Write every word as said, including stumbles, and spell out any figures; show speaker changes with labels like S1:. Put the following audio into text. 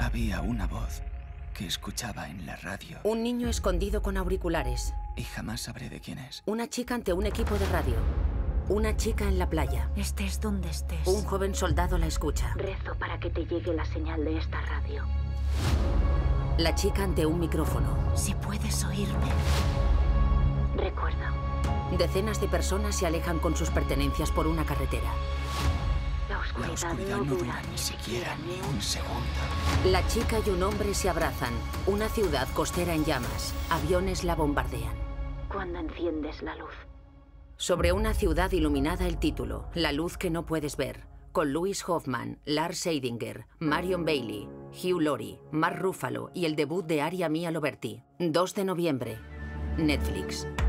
S1: Había una voz que escuchaba en la radio.
S2: Un niño escondido con auriculares.
S1: Y jamás sabré de quién es.
S2: Una chica ante un equipo de radio. Una chica en la playa.
S3: Estés donde estés.
S2: Un joven soldado la escucha.
S3: Rezo para que te llegue la señal de esta radio.
S2: La chica ante un micrófono.
S3: Si puedes oírme, recuerda.
S2: Decenas de personas se alejan con sus pertenencias por una carretera.
S3: La oscuridad,
S1: La oscuridad no dura ni siquiera ni un segundo.
S2: La chica y un hombre se abrazan. Una ciudad costera en llamas. Aviones la bombardean.
S3: Cuando enciendes la luz.
S2: Sobre una ciudad iluminada, el título, La luz que no puedes ver, con Louis Hoffman, Lars Eidinger, Marion Bailey, Hugh Laurie, Mark Ruffalo y el debut de Aria Mia Loberti. dos de noviembre. Netflix.